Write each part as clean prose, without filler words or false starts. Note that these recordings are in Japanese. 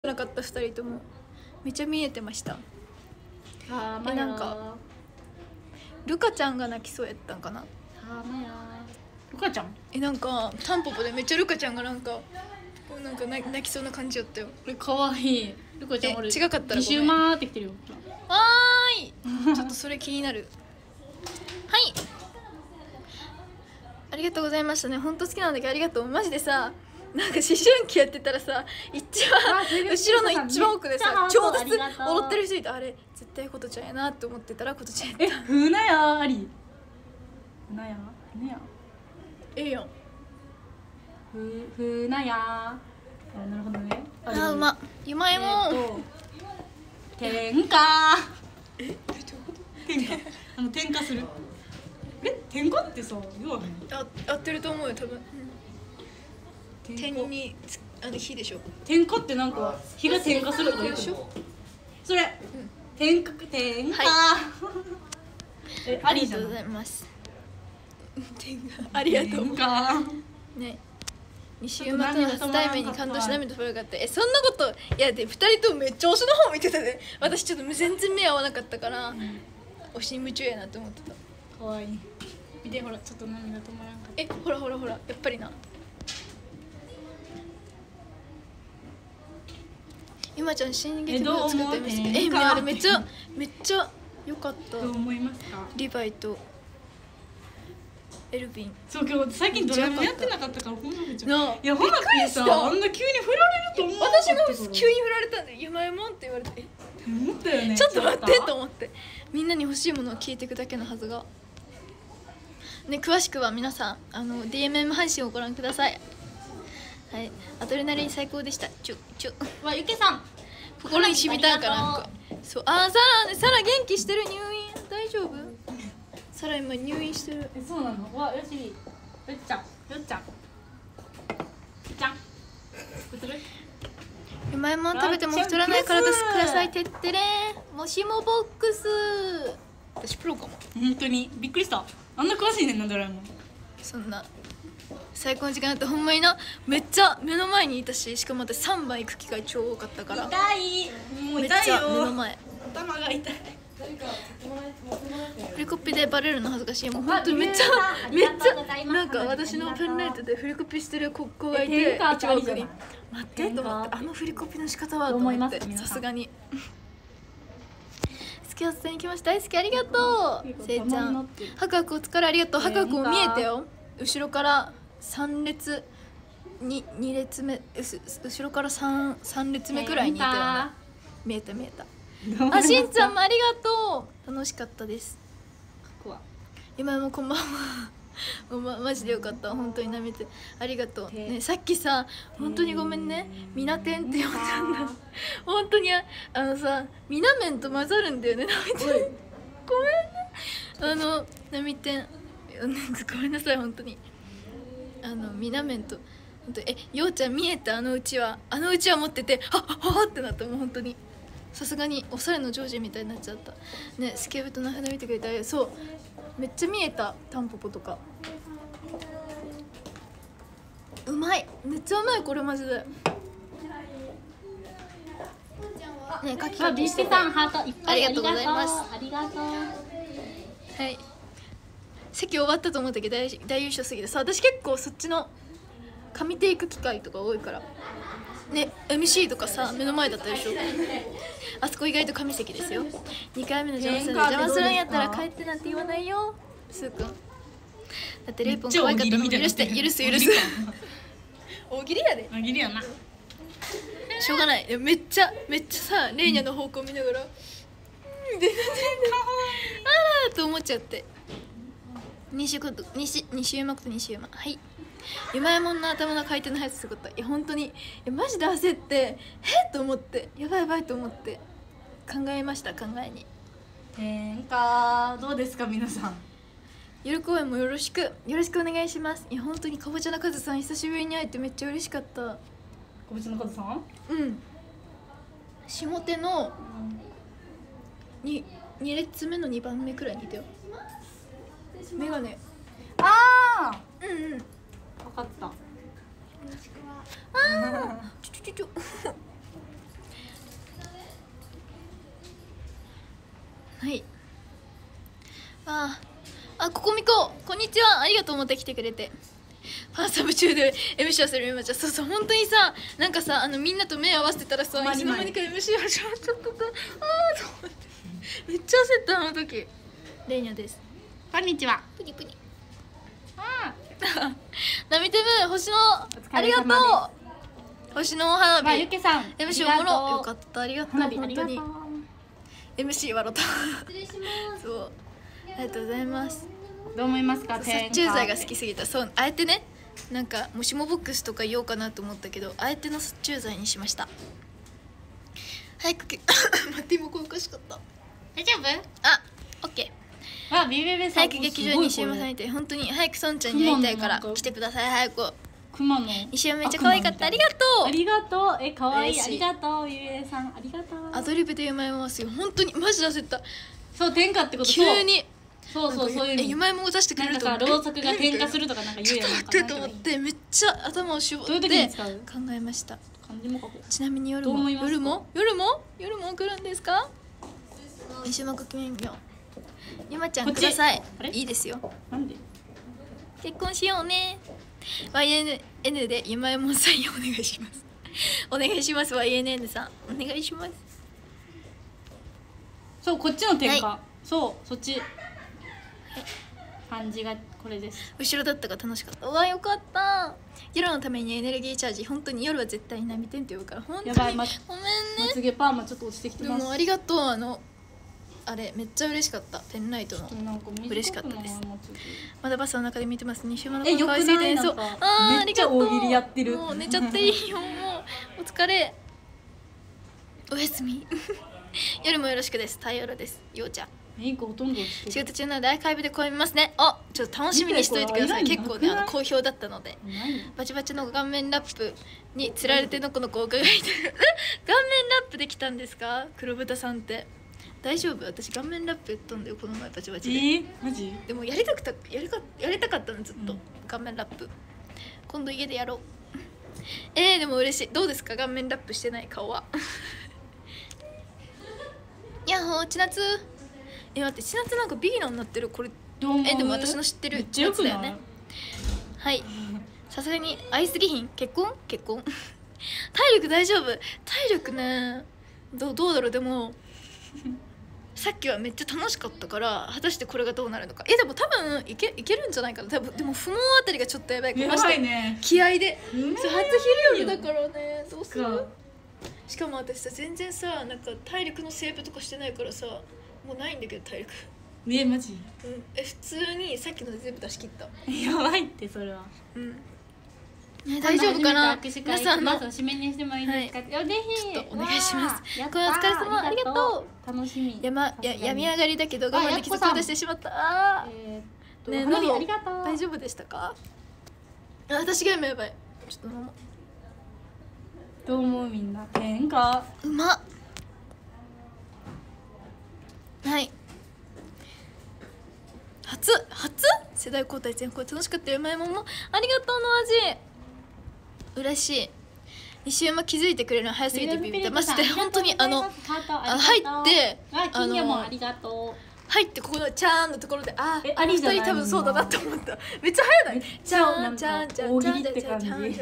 なかった2人ともめっちゃ見えてました。なんかルカちゃんが泣きそうやったんかな。 ルカちゃんなんかタンポポでめっちゃルカちゃんがなんか泣きそうな感じやったよ。 これかわいい。ルカちゃん俺違かったらごめん。 2周回ってきてるよ。 はーいちょっとそれ気になる。はいありがとうございましたね。ほんと好きなんだけどありがとう。マジでさ、なんか思春期やってたらさ、一番後ろの一番奥でさ超絶踊ってる人いて、あれ絶対ことちゃんやなって思ってたらことちゃんやった。 ふなやありふなやええやん。 ふなやなるほどね。 うまゆまえも天下天下する。天下ってさ言わへん。 合ってると思うよ多分。天に火でしょ。 天下ってなんか火が点火するとか言うでしょ。それ天下ありがとうございます。ありがとうね。西馬との初対面に感動し涙とよかった。そんなこといやで2人ともめっちゃ推しの方見てたで。私ちょっと全然目合わなかったから推しに夢中やなって思ってた。 かわいい。見てほらちょっと涙止まらんかった。 ほらやっぱりな。今ちゃん進撃の作ってましたけど、あれめっちゃ良かった。 どう思いますか？ リヴァイとエルヴィン。 そう今日最近ドラマやってなかったからほんまめっちゃ。 いやほんまにさあんな急に振られると思う。 私も急に振られたんで「ゆまえもん」って言われて思ったよね。 ちょっと待ってと思って、みんなに欲しいものを聞いていくだけのはずがね。詳しくは皆さんDMM 配信をご覧ください。はい、アドレナリン最高でした。 わゆけさん心に染みたんかなんか。そうサラ元気してる。入院大丈夫？サラ今入院してる。 そうなの。わよしよっちゃんうまいもん食べても太らない体ください。てってれーもしもボックス。私プロかも。 本当にびっくりした。あんな詳しいねんなドラえもん。 そんな最高の時間だってほんまにな。めっちゃ目の前にいたし、しかも私3番行く機会超多かったから。 痛いもうめっ痛いよ。 ちゃ目の前。 頭が痛い。 フリコピでバレるの恥ずかしい。もう本当にめっちゃなんか私のペンライトでフリコピしてる子がいて、一番奥に待ってと思って、あのフリコピの仕方はと思って、さすがに好きを伝えに来ました。大好きありがとう。せいちゃんハクハクお疲れありがとう。ハクハクも見えたよ。後ろから3列2列目、後ろから3列目くらいにいたよね。見えたしんちゃんもありがとう。楽しかったです。今もこんばんはマジでよかった。本当に舐めてありがとうね。さっきさ本当にごめんね。みなてんって呼んだんだ。本当にさみなめんと混ざるんだよね。なみてんごめんね。なみてんごめんなさい本当に。みなめんと本当ようちゃん見えた。あのうちわ持っててはっってなった。もう本当にさすがにおしゃれのジョージみたいになっちゃったね。スケベと名札見てくれた。そうめっちゃ見えた。タンポポとかうまい。めっちゃうまいこれマジで。ねかきかきしてた。ありがとうございます。 ありがとう。 はい、席終わったと思ったけど大優勝すぎてさ、私結構そっちの上手いく機会とか多いからね。 MC とかさ目の前だったでしょ。あそこ意外と上席ですよ。2回目の邪魔するんやったら帰ってなんて言わないよスーくん。だってレイポン可愛かったの許す大喜利やで。 大喜利やな。 しょうがない。めっちゃさレイニャの方向見ながらあらと思っちゃって。西馬と西馬。はいゆまえもんの頭の回転の速さすごかった。いや本当にマジで焦ってと思って、やばいと思って考えました。考えに天下どうですか皆さん。 夜公演もよろしくお願いします。いや本当にかぼちゃのカズさん久しぶりに会えてめっちゃ嬉しかった。 かぼちゃのカズさん下手の2列目の2番目くらいにいたよ。メガネ分かった。 ちょはい。ここみこ、こんにちは。ありがとう、また来てくれて。ファンサブ中で MC をするみまちゃん。そうそう、本当にさ、なんかさ、みんなと目合わせてたらさ、いつの間にか MC 始まっちゃったと思って、めっちゃ焦ったあの時。レイニャです。 こんにちは。 プニプニ。ナミテム、星のありがとう。星の花火。 ゆけさん。 MC おもろ。よかった、ありがとう。本当に。MC 笑った。 失礼します。 そう。ありがとうございます。 どう思いますか。 殺虫剤が好きすぎた。そう、あえてね、なんかもしもボックスとか言おうかなと思ったけど、あえての殺虫剤にしました。早く待って、今これおかしかった。 大丈夫？ オッケー。ビビビさん。 早く劇場に西山さんにて、本当に早く孫ちゃんに会いたいから来てください。早く。 熊の西山めっちゃ可愛かった。ありがとう。 ありがとう。可愛い。ありがとう。ビビビさん、ありがとう。 アドリブでゆまいもますよ。本当にマジで焦った。 そう、天下ってこと。 急に。 そういうゆまいもを出してくれるとなんかろうそくが点火するとかなんか言うやんかと思ってめっちゃ頭を絞って考えました。ちなみに夜も来るんですか？西山国民よ。ゆまちゃんください。いいですよ。 なんで？ 結婚しようね。YNN でゆまいもさんお願いします。お願いします。YNN さんお願いします。 そう、こっちの点火。そう、そっち。感じがこれです。 後ろだったが楽しかった。うわ、よかった。夜のためにエネルギーチャージ。本当に夜は絶対に波点って言うから本当にごめんね。 まつげパーマちょっと落ちてきてます。 でもありがとう。あれめっちゃ嬉しかった。ペンライトの嬉しかったです。まだバスの中で見てます。西山の可愛すぎて、そう、ありがとう。 大喜利やってる。 もう寝ちゃっていいよ。もうお疲れ。おやすみ。夜もよろしくです。太陽です。ようちゃん。 ほとんど仕事中なのでアーカイブでこう見ますね。ちょっと楽しみにしといてください。結構ね好評だったので。バチバチの顔面ラップにつられてのこの子を伺いてる。顔面ラップできたんですか？黒豚さんって大丈夫？私顔面ラップやったんだよこの前バチバチで。 マジ？ でもやりたかったのずっと、顔面ラップ。今度家でやろう。でも嬉しい。どうですか顔面ラップしてない顔は。やっほー、千夏。待って、千夏なんかビギナーになってる。これでも私の知ってるやつだよね。はい。さすがに会いすぎひん。結婚体力大丈夫。体力ね、どうだろう。でもさっきはめっちゃ楽しかったから、果たしてこれがどうなるのか。でも多分いけるんじゃないかな。多分でも不毛あたりがちょっとやばい。 やばいね。 気合で初昼夜だからね。どうする？しかも私さ、全然さ、なんか体力のセーブとかしてないからさ、もうないんだけど体力。 マジ？ 普通にさっきので全部出し切った。 やばいってそれは。 大丈夫かな。皆さんの締めにしてもいいですか？ぜひちょっとお願いします。お疲れ様、ありがとう。 楽しみ。 病み上がりだけど我慢できず声出してしまった。ね、喉ありがとう。 大丈夫でしたか？私が今やばい。ちょっと飲もう。 どう思うみんな？天下うまっ。はい。初世代交代全校楽しかったよ。うまいもんもありがとうの味。嬉しい。西山気づいてくれるの早すぎてビビった。マジで本当に入って金魚もありがとう。 入ってここのチャーンのところであの二人多分そうだなって思った。めっちゃ早ない？チャーンチャンチャンチャンチャンチャンチャンチャンチャ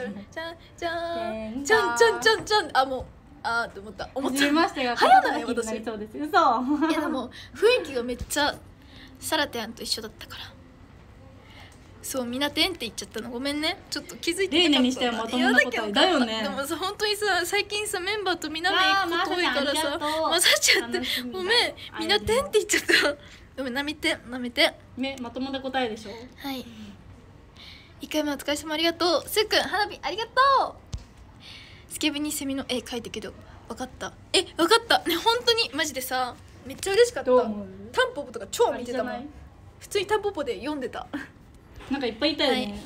ンチャンチャンチャンチャンあもうって思った。 早ない私。 いやでも雰囲気がめっちゃサラテアンと一緒だったから。そう、みなてんって言っちゃったのごめんね。ちょっと気づいてなかった。 例年にしてはまともな答えだよね。 でもさ、本当にさ、最近さメンバーとみなめ行くこと多いからさ混ざっちゃってごめん、みなてんって言っちゃった。ごめん、なめてまともな答えでしょ。 はい、1回目お疲れ様ありがとう。すっくん花火ありがとう。スケベにセミの絵描いたけど分かったね。本当にマジでさめっちゃ嬉しかった。タンポポとか超見てたもん。普通にタンポポで読んでた。 なんかいっぱいいたよね。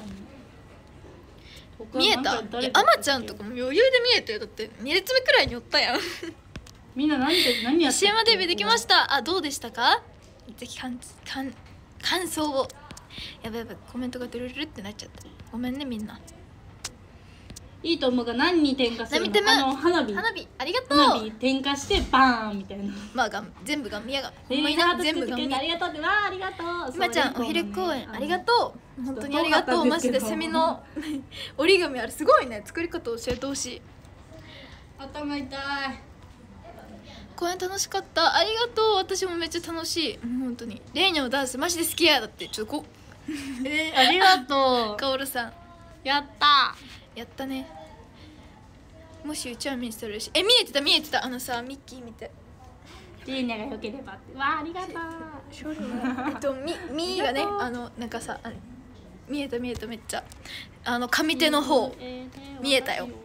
見えた？あまちゃんとかも余裕で見えたよ。だって2列目くらいにおったやん。 みんな何やって西山デビューできました。どうでしたか？ぜひ感想を。やばいコメントがドゥルルルってなっちゃった。ごめんねみんな。 いいと思うが何に点火するの？ なみてむ花火。 花火ありがとう。 花火点火してバーンみたいな。 まあ全部が宮がほんまにハーな全部がト作ってくれてありがとうって。わあ、ありがとう。 今ちゃんお昼公演ありがとう。本当にありがとう。マジでセミの折り紙あれすごいね。作り方教えてほしい。 頭痛い。 公演楽しかった。ありがとう。私もめっちゃ楽しい。本当にレイニャのダンスマジで好きや。だってちょっとありがとう。 カオルさんやったやったね。もしうちは見せたら嬉しい。見えてた見えてた。さミッキー見て。 リーニャが良ければって。わあ、ありがとう。 ミーがねなんかさ見えた見えためっちゃ上手の方見えたよ。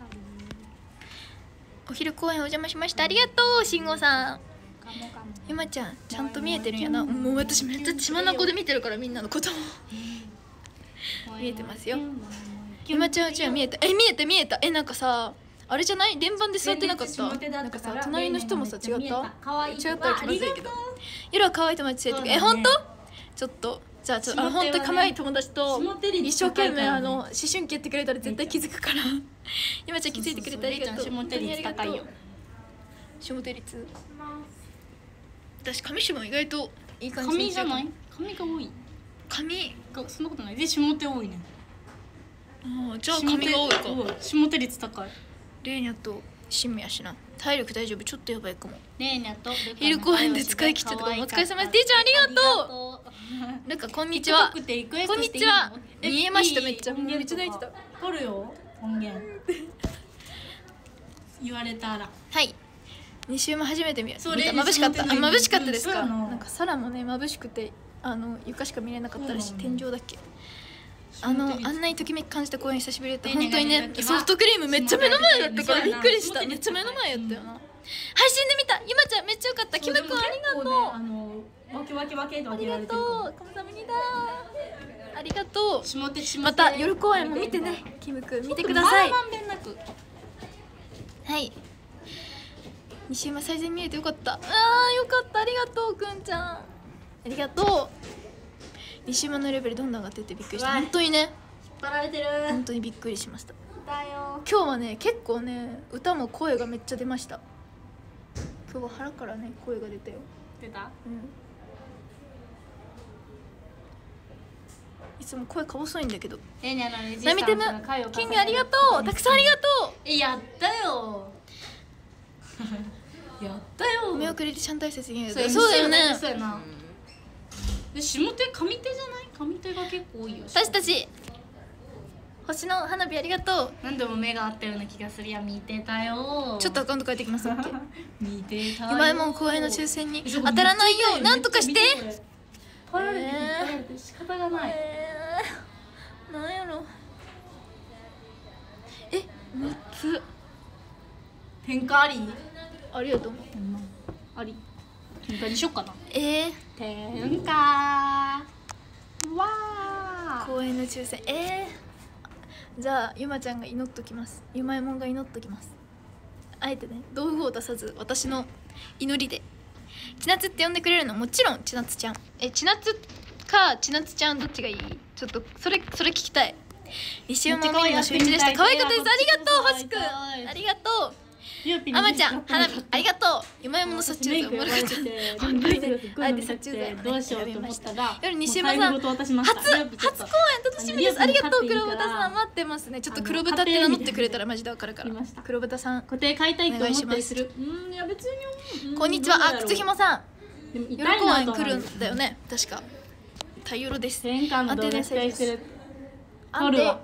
お昼公演お邪魔しました。ありがとう慎吾さん。ゆまちゃんちゃんと見えてるんやな。もう私めっちゃ血眼で見てるからみんなのことも見えてますよ。ゆまちゃんうちは見えた。見えた見えた。なんかさあれじゃない連番で座ってなかった？なんかさ隣の人もさ違った？違ったら気まずいけど。夜は可愛い友達連れてく。本当？ちょっとじゃあ本当に可愛い友達と一生懸命思春期やってくれたら絶対気づくから。ゆまちゃん気づいてくれてありがとう。 下手率高いよ。 下手率。私髪下も意外といい感じ。 髪じゃない？髪が多い。 髪がそんなことない。で下手多いね。 じゃあ髪が多いか。 下手率高い。 レーニャとシンメやしな。体力大丈夫？ちょっとやばいかも。 レーニャと昼公園で使い切っちゃったからお疲れ様です。ティーちゃんありがとう。ルカこんにちは。こんにちは。見えましためっちゃ。めっちゃ泣いてた。 取るよ音源。言われたら。 はい。2週も初めて見た。眩しかった。眩しかったですか？なんか空もね眩しくて床しか見れなかったらし、天井だっけ。あんなにときめき感じた公演久しぶりだった。本当にねソフトクリームめっちゃ目の前だったからびっくりした。めっちゃ目の前やったよな。配信で見た。ゆまちゃんめっちゃよかった。キムくんありがとう。 わけわけわけとありがとう。カムサムニだ。ありがとう。ままた夜公演も見てね。キムくん見てください。はい。西山最善見えてよかった。よかったありがとうくんちゃん。ありがとう。西山のレベルどんどん上がってってびっくりした。本当にね。 引っ張られてる。 本当にびっくりしました。 だよ。 今日はね結構ね歌も声がめっちゃ出ました。今日は腹からね声が出たよ。 出た？ いつも声か細いんだけど。 なみてむキングありがとう。たくさんありがとう。 やったよ。やったよ。 目をくれてちゃんと挨拶に。 そうだよね。そうやな。で下手上手じゃない？上手が結構多いよ。 私たち星の花火ありがとう。 何でも目が合ったような気がするや。見てたよ。 ちょっとアカウント変えてきます。 見てたよ。 ゆまえもん公演の抽選に当たらないようなんとかして。 パラれて仕方がない。 なんやろ。6つ。 天下あり？ ありがとう。 あり。天下にしよっかな。天下。わあ。 公演の抽選。じゃあゆまちゃんが祈っときます。ゆまえもんが祈っときます。あえてね道具を出さず私の祈りで。ちなつって呼んでくれるのもちろんちなつちゃん。ちなつかちなつちゃんどっちがいい？ちょっとそれ聞きたい。西山みの初日でした。可愛かったです。ありがとう星くん。ありがとう。あまちゃん花火ありがとう。ゆまえもの殺虫剤おもろかった。本当にねあえて殺虫剤どうしようと思ったら夜西山さん初公演楽しみです。ありがとう黒豚さん待ってますね。ちょっと黒豚って名乗ってくれたらマジでわかるから。黒豚さん固定買いたいと思ったりする。いや別に。 こんにちは。靴ひもさん夜公演来るんだよね確か。タイヨロです。 天下の動画期待してる。取るわ。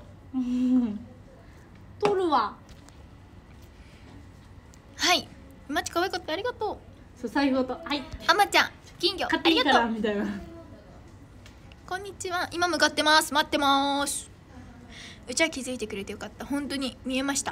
取るわ。はい。マチ可愛かったありがとう。そう財布とはい。あまちゃん金魚ありがとうみたいな。こんにちは。今向かってます。待ってます。うちは気づいてくれてよかった。本当に見えました。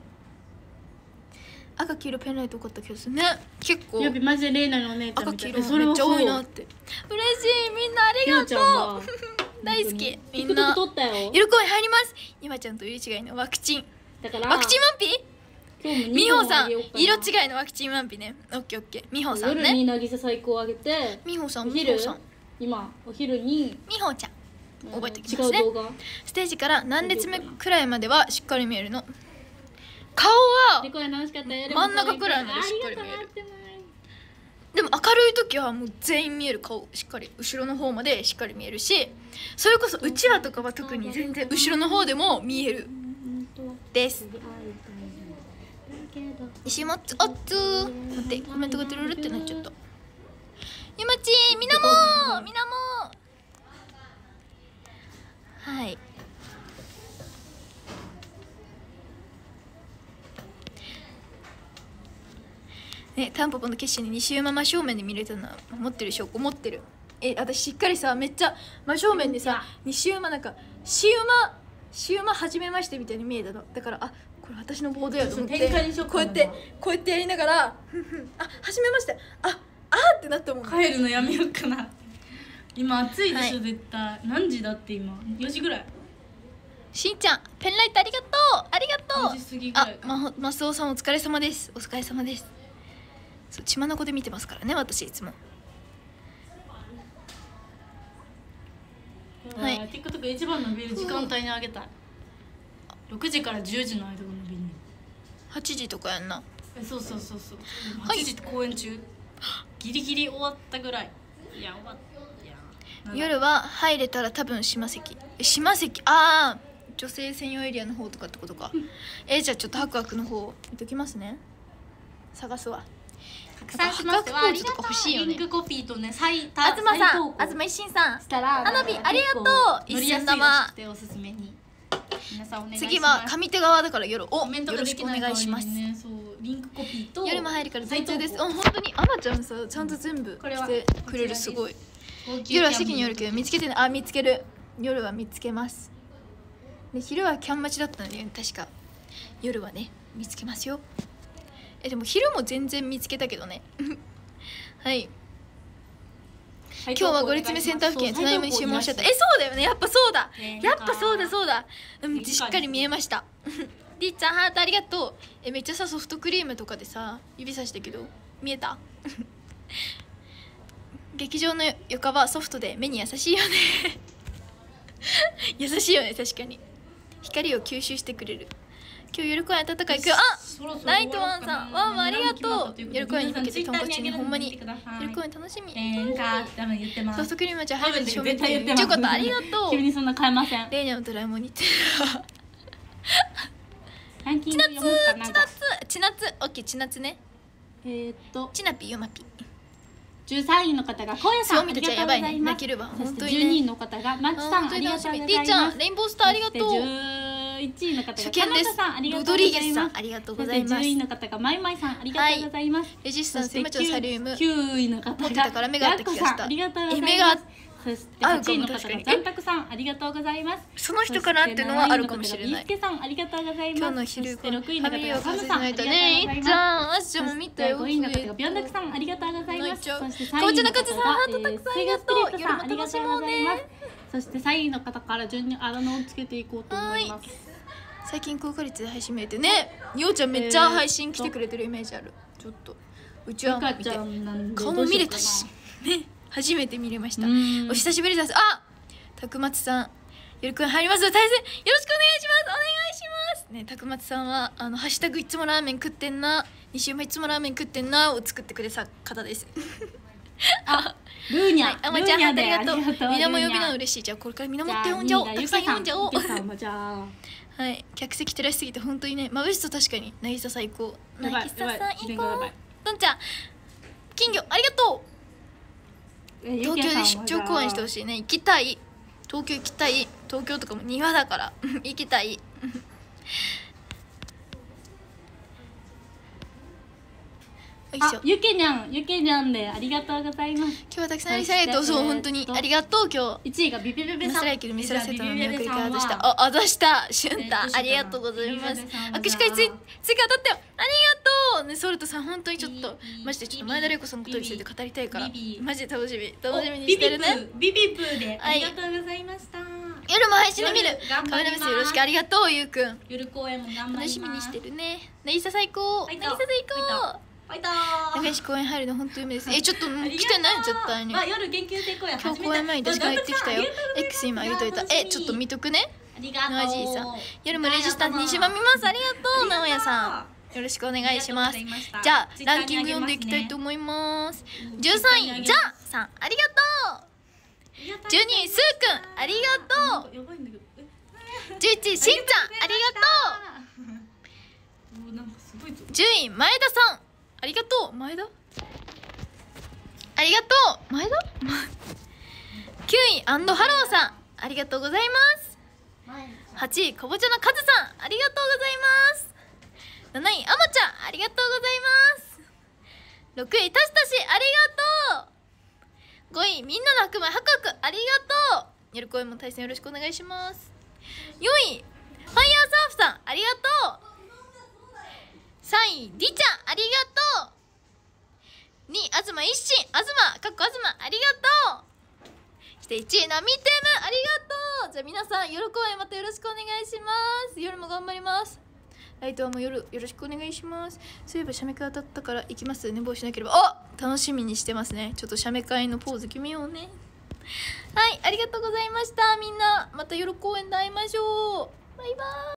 赤黄色ペンライトよかった気がするね。結構やっぱマジでレイナのお姉ちゃん赤黄色めっちゃ多いなって。嬉しいみんなありがとう。大好きみんな。夜公演入ります。今ちゃんと色違いのワクチン。だからワクチンワンピ？美穂さん色違いのワクチンワンピね。オッケーオッケー。美穂さんね。 夜に渚最高あげて。 美穂さんお昼今お昼に美穂ちゃん覚えておきますね。ステージから何列目くらいまではしっかり見えるの。顔は真ん中くらいまでしっかり見える。でも明るい時はもう全員見える。顔しっかり後ろの方までしっかり見えるし、それこそうちわとかは特に全然後ろの方でも見えるです。石松あっつー待ってコメントがトゥルルってなっちゃった。ゆまちみなもはいね、タンポポの決心に西馬真正面で見れたのは持ってる証拠持ってる。私しっかりさめっちゃ真正面でさ西馬なんかシ馬初めましてみたいに見えたの。だからこれ私のボードやと思ってこうやってやりながら初めましてってなったもん。 帰るのやめようかな。今暑いでしょ、絶対。何時だって今4時ぐらい。 しんちゃんペンライトありがとう。 4時過ぎぐらいか。 マスオさんお疲れ様です。お疲れ様です。そう血眼で見てますからね私いつも。 はい。TikTok 一番伸びる時間帯にあげたい。6時から10時の間が伸びる。 8時とかやんな。 そう8時って公演中ギリギリ終わったぐらい。いや終わった。 夜は入れたら多分島関女性専用エリアの方とかってことか。じゃあちょっとハクハクの方見ときますね。探すわ。 拡散しますわ。ありがとう。リンクコピーとね、 東さん、東一心さん、花火ありがとう。一瞬玉。次は上手側だから夜よろしくお願いします。 リンクコピーと夜も入るから全通です。本当にアマちゃんさちゃんと全部してくれる。すごい。夜は席によるけど見つけてね。見つける。夜は見つけます。で昼はキャン待ちだったので確か夜はね見つけますよ。でも昼も全然見つけたけどねはい、今日は5列目センター付近隣に注文しちゃった。そうだよね。やっぱそうだしっかり見えましたりっちゃんハートありがとう。めっちゃさソフトクリームとかでさ指さしたけど見えた劇場の床はソフトで目に優しいよね優しいよね。確かに光を吸収してくれる。今日夜公演暖かい。ナイトワンさんワンワンありがとう。夜公演に向けてトンコチにほんまに夜公演楽しみ。ソフトクリームじゃ初めて正面で言っちゃうことありがとう。 急にそんな買えません。 レイニャのドラえもんにってちなつオッケーちなつね。ちなぴよまぴ。 13位の方がこうやさんありがとうございます。 泣けるわ本当にね。 12位の方がマッチさんありがとうございます。 りーちゃんレインボースターありがとう。 11位の方が初見です。ロドリーゲスさんありがとうございます。 10位の方がマイマイさんありがとうございます。 レジスタンス今ちょっとサリウム 9位の方が持ってたから目があった気がした。 ありがとうございます。 目がそして8位の方が残卓さんありがとうございます。 その人かなっていうのはあるかもしれない。 ビースケさんありがとうございます。 今日の昼そして6位の方がサムさんありがとうございます。 いっちゃんあっちゃんも見たよ。 5位の方がビョンダクさんありがとうございます。そして3位の方がかぼちゃのカツさんハートたくさんありがとう。 夜も楽しもうね。そして3位の方から順にあだ名をつけていこうと思います。 最近高確率で配信見れてね。ようちゃんめっちゃ配信来てくれてるイメージある。ちょっとうちは見て顔も見れたしね。初めて見れました。お久しぶりです。たくまつさん夜くん入りますので対戦よろしくお願いします。お願いしますね。たくまつさんはハッシュタグいつもラーメン食ってんな西馬いつもラーメン食ってんなを作ってくれた方ですルーニャあまちゃんありがとう。みなも呼びの嬉しい。じゃあこれからみなもって呼んじゃおう。たくさん呼んじゃおうはい、客席照らしすぎて本当にね、眩しさ確かに渚最高。渚さん最高。どんちゃん金魚ありがとう。東京で出張公演してほしいね。行きたい。東京行きたい。東京とかも庭だから行きたいゆけにゃんでありがとうございます。 今日はたくさんありがとう。そう本当にありがとう。今日 1位がビビビビさん。 ミスラセットの見送りカードした。あ出したしゅんたありがとうございます。握手会追加当たったよ。ありがとうね。ソルトさん本当にちょっとマジでちょっと前田玲子さんのことについて語りたいからマジで楽しみにしてるね。 ビビプーでありがとうございました。 夜も配信で見る。カメラ目線よろしくありがとうゆうくん。 夜公演も頑張ります。 楽しみにしてるね。渚最高。渚最高。 ファイトー。 開始公演入るの本当夢です。ちょっと来てない絶対に。 夜研究生公演今日公演前に私が言ってきたよ。X 今言うといた。ちょっと見とくね。 ありがとう。 ノアジーさん、夜もレジスタント西馬見ます。ありがとう直哉さん。よろしくお願いします。じゃあランキング読んでいきたいと思います。13位じゃあさん、ありがとう。12位すーくん、ありがとう。11位しんちゃん、ありがとう。10位前田さん、ありがとう。前田ありがとう。前田9位ハローさん、ありがとうございます。8位かぼちゃのカズさん、ありがとうございます。7位あまちゃん、ありがとうございます。6位たし、ありがとう。5位みんなの白米はかく、ありがとう。夜公演も対戦よろしくお願いします。4位ファイヤーサーフさん、ありがとう。3位りちゃん、ありがとう。2位東一心、東ありがとう。そして1位なみてむ、ありがとう。じゃあ皆さん夜公演またよろしくお願いします。夜も頑張ります。ライトはもう夜よろしくお願いします。そういえば写メ会当たったから行きます。寝坊しなければ。楽しみにしてますね。ちょっと写メ会のポーズ決めようね。はい、ありがとうございました。みんなまた夜公演で会いましょう。バイバーイ。